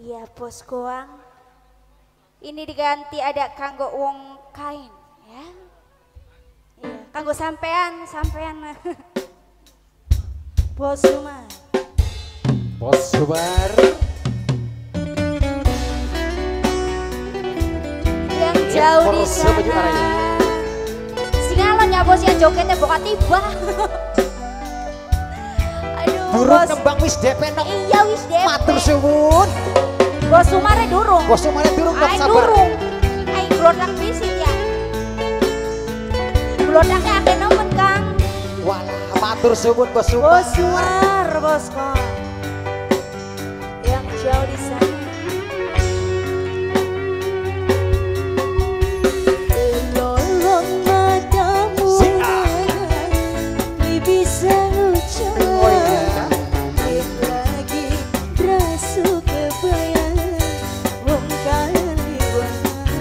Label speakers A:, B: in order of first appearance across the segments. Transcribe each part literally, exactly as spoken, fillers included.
A: Iya bos goang. Ini diganti ada kanggo wong kain ya. Iya, kanggo sampean, sampean. Bos Sumar.
B: Bos Sumar.
A: Yang jauh di sana. Singalon ya bos ya jogetnya buka tiba. Aduh,
B: Burung
A: bos.
B: kembang wis D P nok.
A: Iya wis D P.
B: Matur suwun.
A: Bos Sumare durung.
B: Bos Sumare durung
A: Ay
B: sabar.
A: durung. Ay glodak visit ya. Glodaknya akeh nemen Kang.
B: Walah matur suwun Bos Sumar.
A: Bos Sumar, bosku. Yang jauh di sana. Lolong matamu.
B: Si A.
A: Bisa ucap.
B: Oh iya.
A: Lagi rasa kebayang wong kaliwan.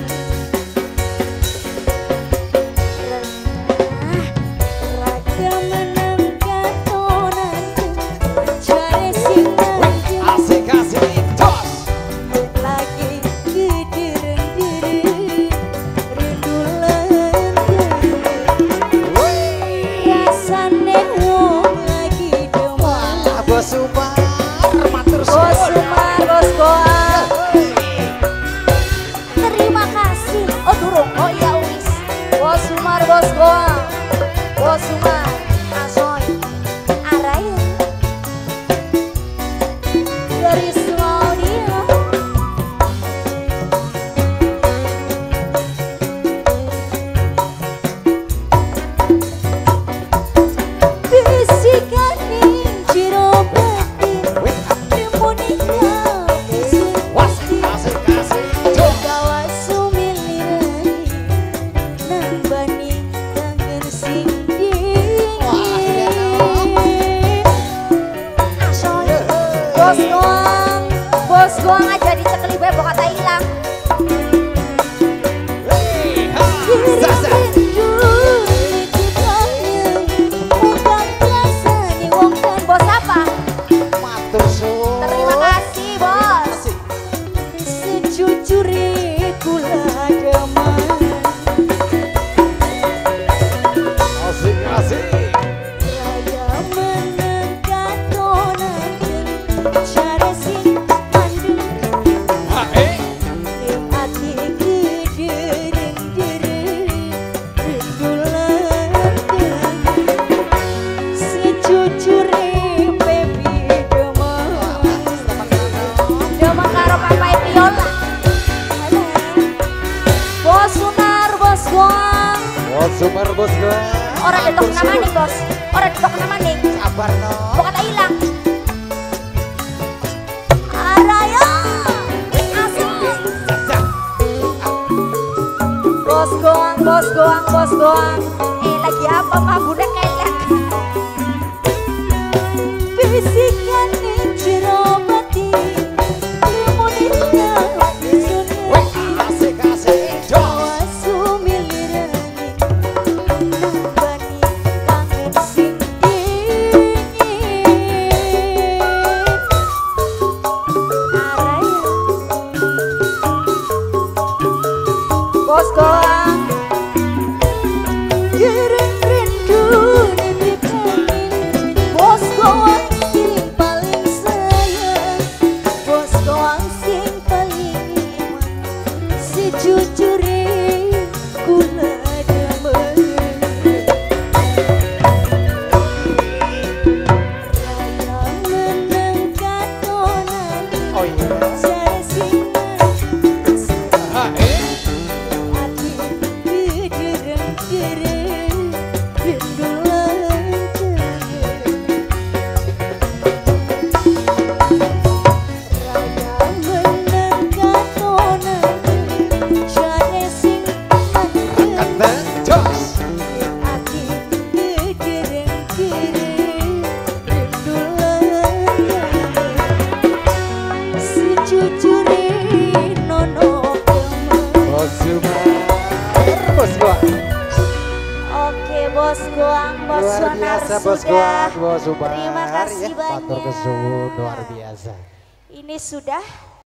A: Raga menang katonan jare sing
B: Asik asik jos.
A: lagi gedereng-dereng rendulan rasane wong lagi demam.
B: Bos Sumar matur
A: Bos
B: suwun.
A: Sumar, bos goang. Terima kasih. Oh durung, oh iya wis. Bos Sumar, bos goang. Bos Sumar, asoy. Araya. Dari Claudia. Bisikan ning jero batin. Demonika
B: Was asik asik jos.
A: gawa sumilirani nambani kangen sing
B: Wah,
A: dingin.
B: iya,
A: Asoy. Bos goang, bos goang aja dicekeli bae mbok kata ilang.
B: Hei, ha, Zaza.
A: Bos apa?
B: Matur suwun.
A: Terima kasih bos.
B: Asik.
A: Sejujurnya kula demen.
B: Asik asik.
A: Raya menang katonan cara sing mandeng.
B: Ha eh.
A: Ning ati gedereng-dereng rendulan sejujurnya baby demen. Demen karo papai Viola. Bos Sunar, bos goang.
B: Bos Sumar bos gua.
A: Ora detok nama nih bos. Ora detok nama nih.
B: Sabar no.
A: Mau kata hilang. Araya. Asik.
B: Zaza.
A: Bos goang, bos goang, bos goang. Eh lagi apa mah budak kelek. Bisikan ning jero bati. Demonika
B: Weh, asik asik jos.
A: sumilirani nambani kangen sing dingin. Araya. Bos goang. Dereng rindu dipikani. Bos goang sing paling sayang. Bos goang sing paling iman. Sejujurnya kula demen. Raya menang katonan
B: Oh iya.
A: jare sing
B: Ha eh.
A: ati gedereng-dereng rendulan Raya menang katonan jare sing mandeng.
B: Kata jos.
A: Ati gedereng-dereng rendulan sejujurnya nono demen.
B: Bos Sumar bos gua.
A: Oke bos goang, bos
B: Luar
A: sonar
B: biasa bos
A: sudah.
B: gua, bos Sumar.
A: Terima kasih
B: ya. Matur
A: banyak.
B: kesuwun luar biasa.
A: Ini sudah